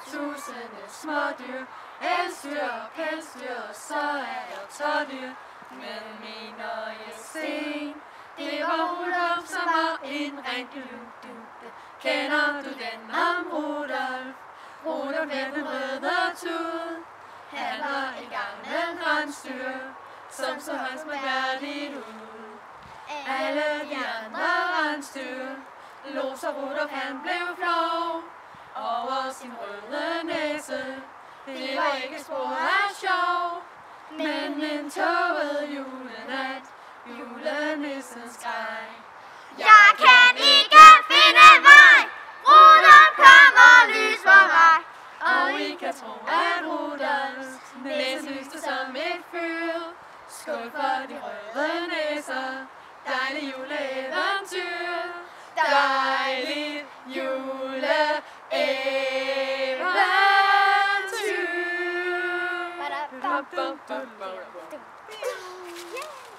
tusinde smådyr, elstyr og pelsdyr, og så er der tådyr. Men min øjesten, det var Rudolf, som var en rigtig luduppe. Kender du den om Rudolf? Rudolf med den røde tud. Han var en gammel rensdyr, som så hans mærkværdigt ud. Alle de andre rensdyr lå, så Rudolf han blev flov over sin røde næse. Det var ikke spor af sjov, men en tåget julenat, julenissen skreg. Jeg kan ikke finde vej, Rudolf kommer lys for mig. Og I kan tro, at Rudolfs næse lyste som et fyr. Skål for de røde næser, dejlig juleeventyr. Dejligt juleeventyr. Ba-da-bum-bum-bum. Yeah.